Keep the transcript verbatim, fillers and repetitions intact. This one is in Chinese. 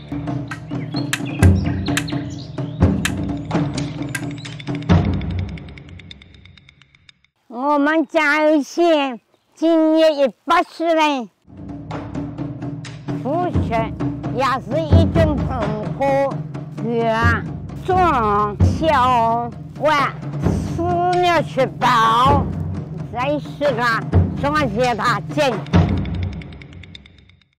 我们嘉义县今年一百岁人，复学也是一种文化，越中小晚寺庙去报，再是个庄稼大建。